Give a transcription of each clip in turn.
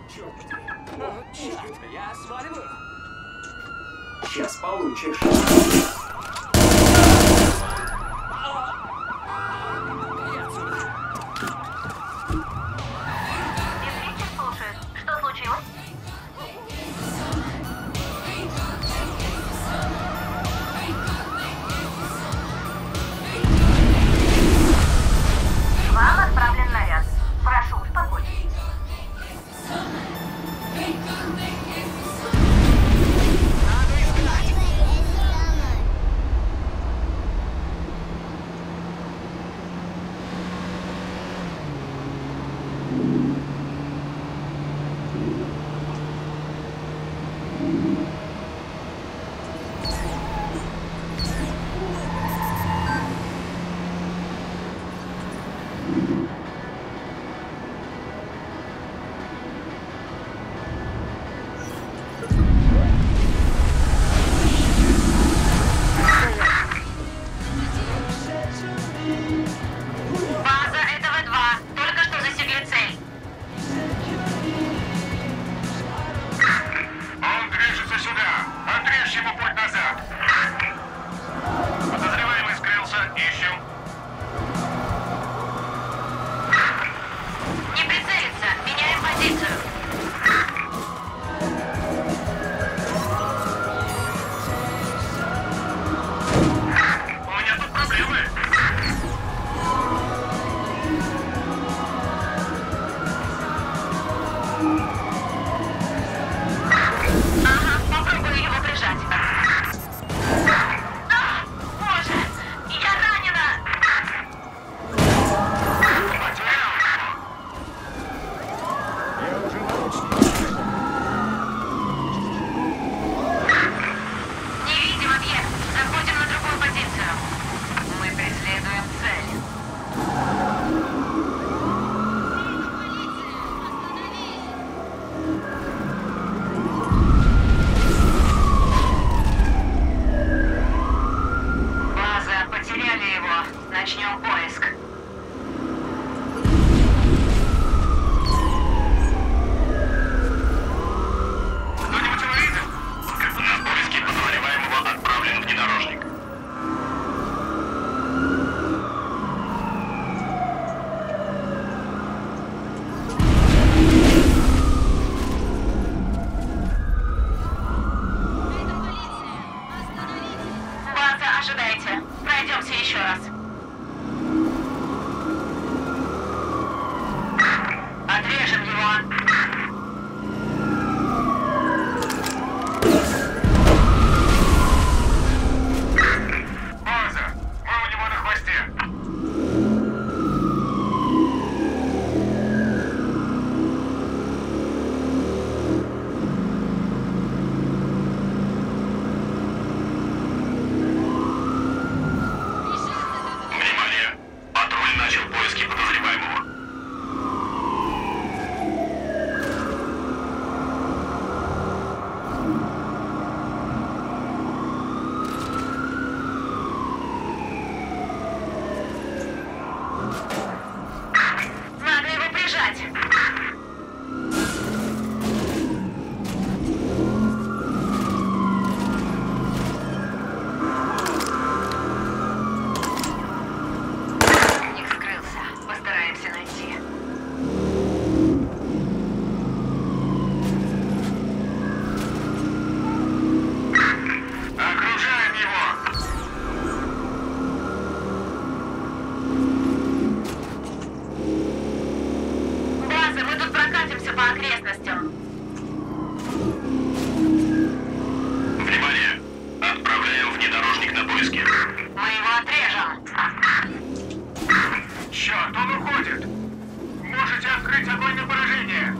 Черт, я сваливаю. Сейчас получишь. Диспетчер слушает. Что случилось? Вам отправлен наряд. Прошу, успокойтесь. База, это В2. Только что засекли цель. Он движется сюда. Отрежь ему путь назад. Подозреваемый скрылся. Ищем. Не прицелиться. Меняем позицию. У меня тут проблемы. Ага, попробую его прижать. А, боже, я ранена. Потерял его. Не видим объект. Заходим на другую позицию. Мы преследуем цель. База, потеряли его. Начнем поиск. Кто-нибудь его видел? На поиски подозреваемого отправлен внедорожник. База, ожидайте. Пройдемся еще раз. Отрежем его. База, вы у него на хвосте. Внимание! Патруль начал поиски подозреваемого. Надо его прижать. Ник скрылся. Постараемся найти. Окружаем его! База, мы тут прокатимся по окрестностям. Внимание! Отправляем внедорожник на поиски. Мы его отрежем. Черт, он уходит! Можете открыть огонь на поражение!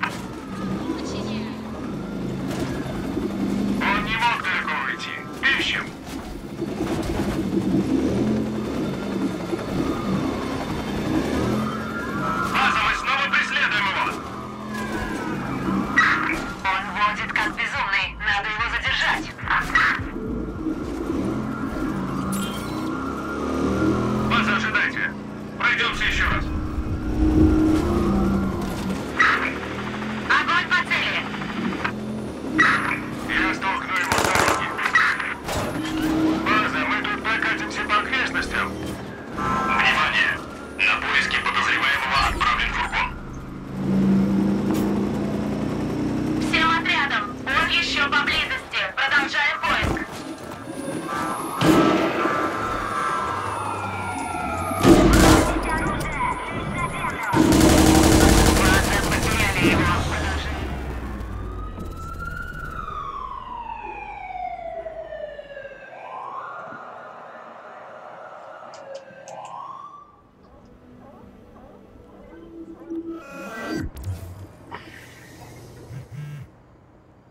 Он не мог далеко уйти. Ищем! База, мы снова преследуем его! Он водит как безумный. Надо его задержать. База, ожидайте! Пройдемся еще раз. Огонь по цели.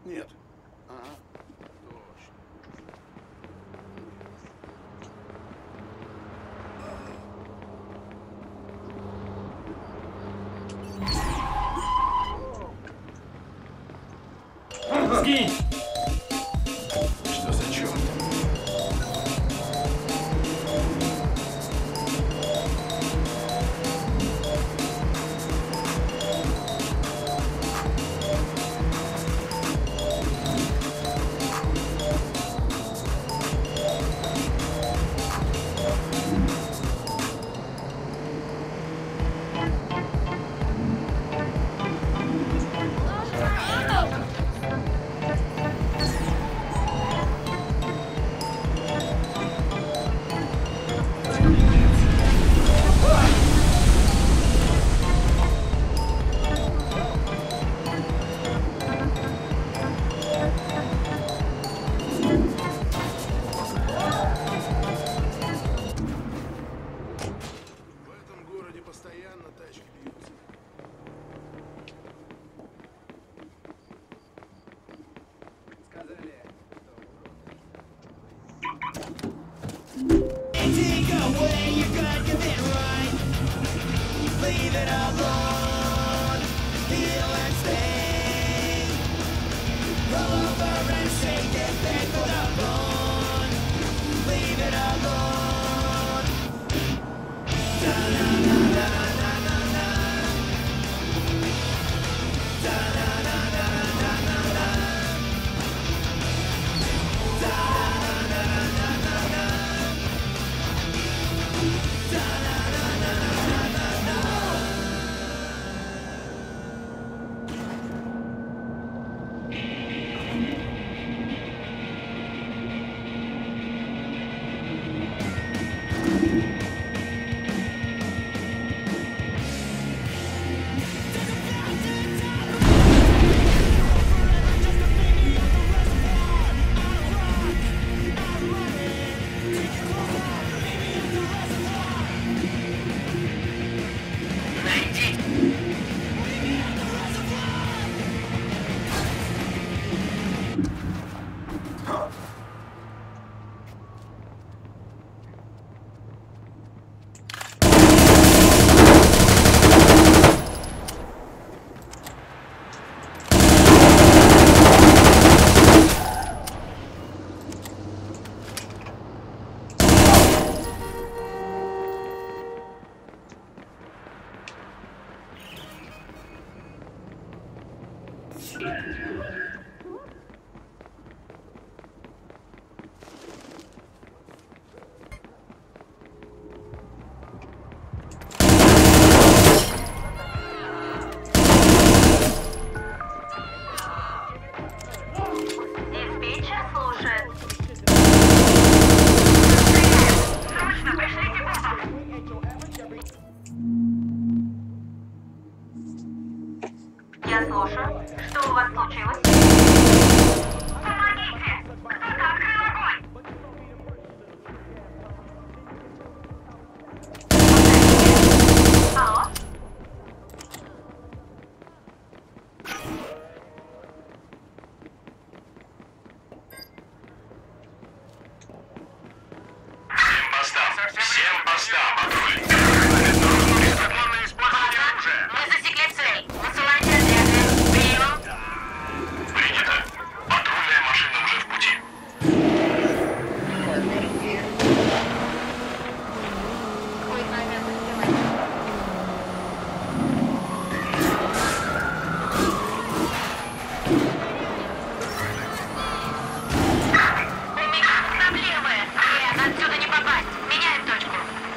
Нет. Ага. Точно. Сгинь! Что за черт? В этом городе постоянно тачки бьются. Диспетчер слушает. Срочно пришлите помощь. Я слушаю. Что у вас случилось? Помогите! Кто-то открыл огонь! Алло? Всем постам, патруль! Незаконное использование оружия! Мы засекли цель. Высылайте отряды. Прием. Принято. Патрульная машина уже в пути. У меня проблемы. Нет, отсюда не попасть. Меняем точку.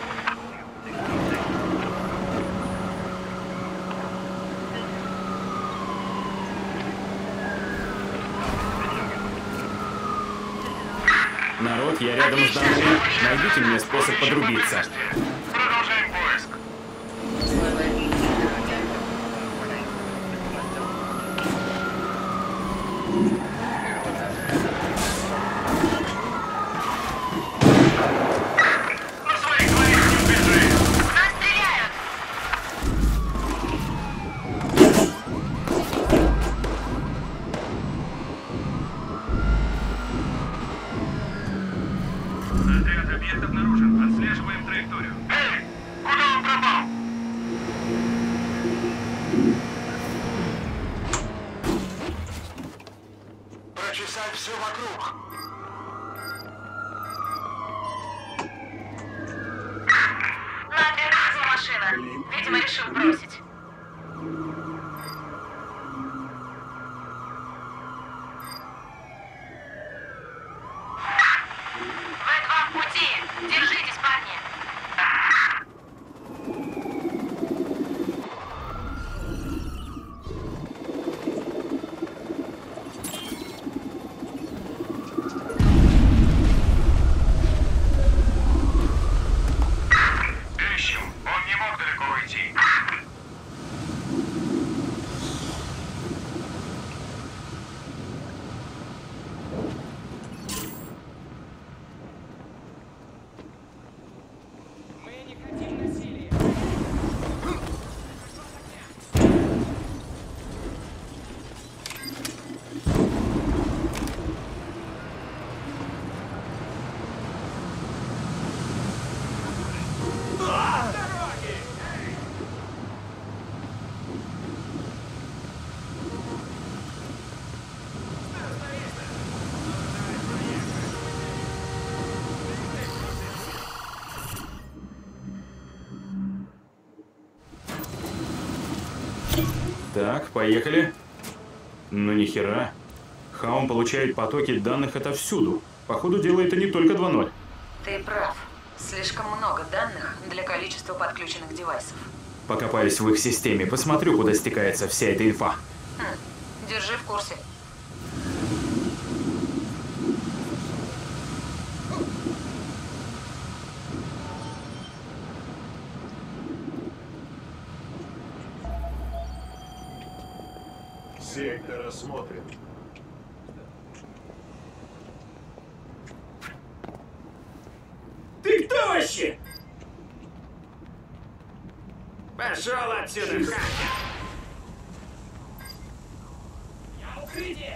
Народ, я рядом с Даной. Найдите мне способ подрубиться. Продолжаем поиск. На своих двоих не бежи! В нас стреляют. Обыскать все вокруг. На операцию машина. Видимо, решил бросить. Вы два в пути. Держитесь, парни. Ищем. Он не мог далеко уйти. Так, поехали. Ну нихера. Хаум получает потоки данных отовсюду. Походу, дело это не только 2.0. Ты прав. Слишком много данных для количества подключенных девайсов. Покопаюсь в их системе, посмотрю, куда стекается вся эта инфа. Держи в курсе. Сектор осмотрен. Ты кто вообще? Пошел отсюда, хакер! Укрытие!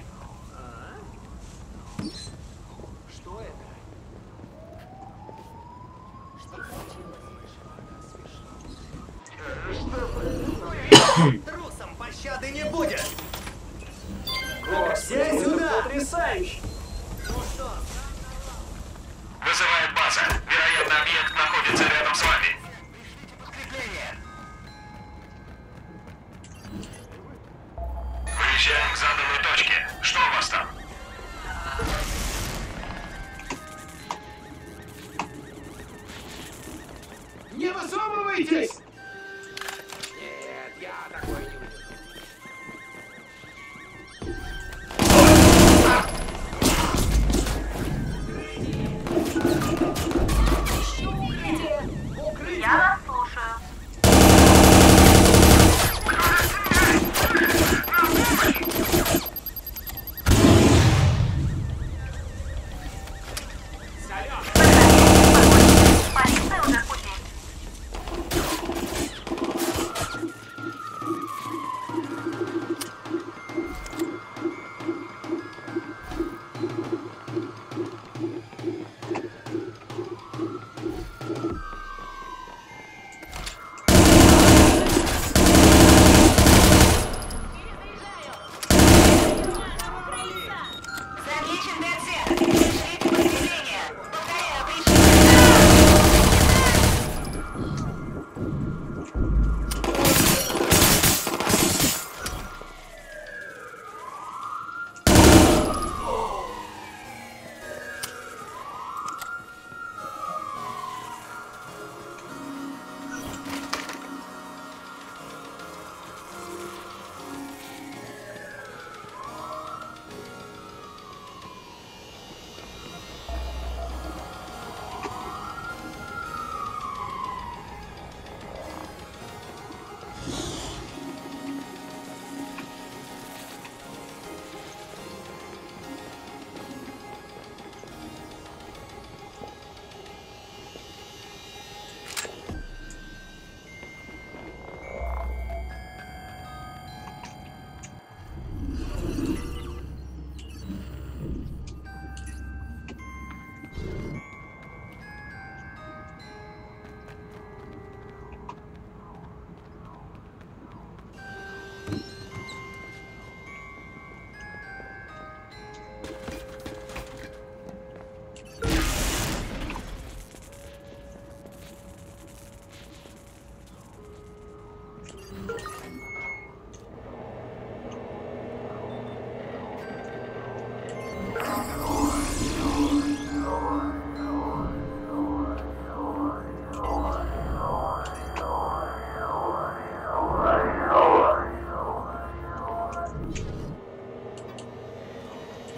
Что это? Трусам пощады не будет! Все сюда! Потрясающе! Вызывает база. Вероятно, объект находится рядом с вами. Выезжаем к заданной точке. Что у вас там? Не высовывайтесь! Нет, я такой не буду. Я вас слушаю. Полиция уже в пути.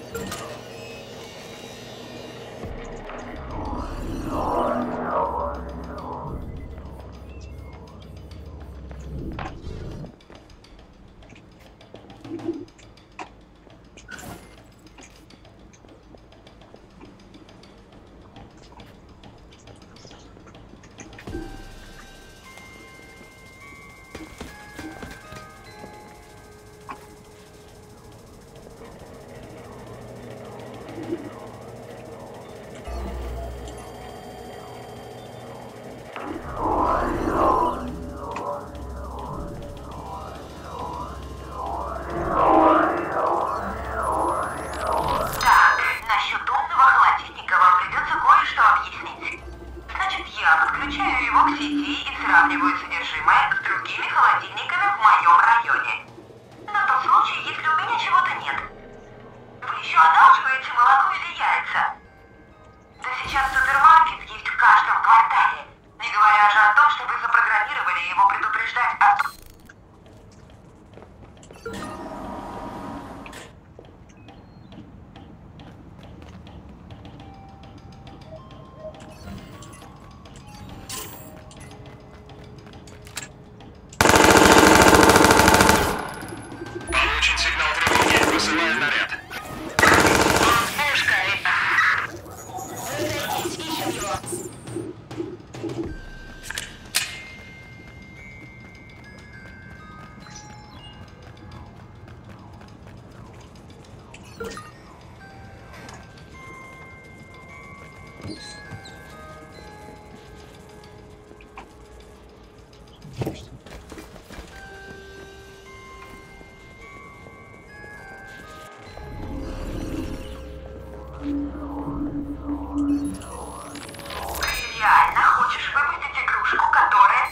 Так, насчет умного холодильника вам придется кое-что объяснить. Значит, я подключаю его к сети и сравниваю содержимое с другими холодильниками в моем районе. На тот случай, если у меня чего-то нет. Вы еще одалживаете молоко или яйца? Да сейчас супермаркет есть в каждом квартале. Не говоря же о том, что вы запрограммировали его предупреждать о том... Получен сигнал тревоги. Высылаю наряд. Реально хочешь выпустить игрушку, которая...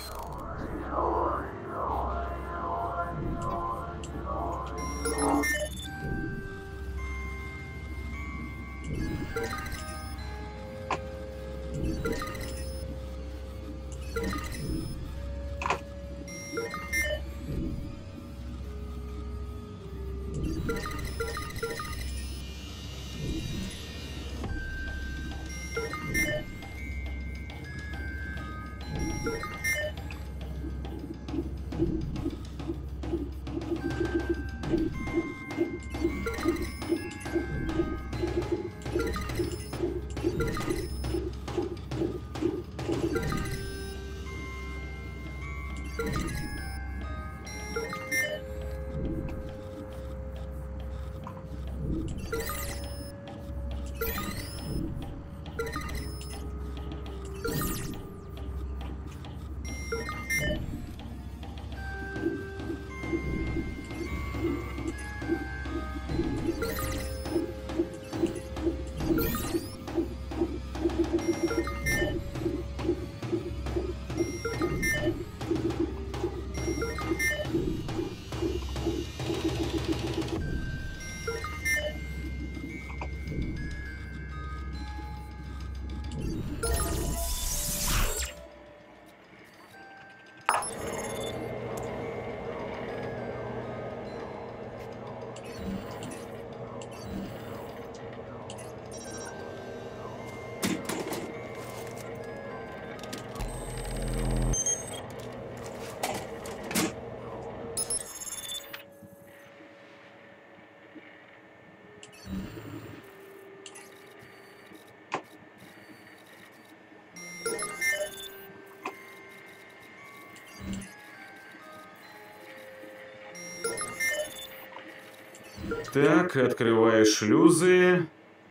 Так, открываю шлюзы.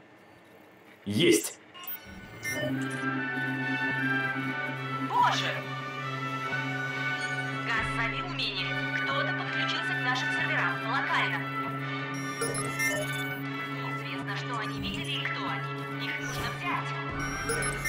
Есть. Боже! Газ забил мини. Кто-то подключился к нашим серверам локально. Неизвестно, что они видели и кто они. Их нужно взять.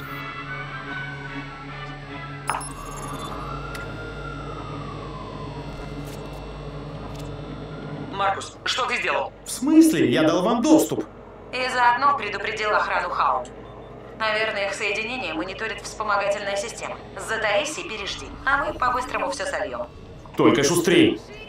Маркус, что ты сделал? В смысле? Я дал вам доступ. И заодно предупредил охрану Хаун. Наверное, их соединение мониторит вспомогательная система. Затаись и пережди, а мы по-быстрому все сольем. Только шустрей.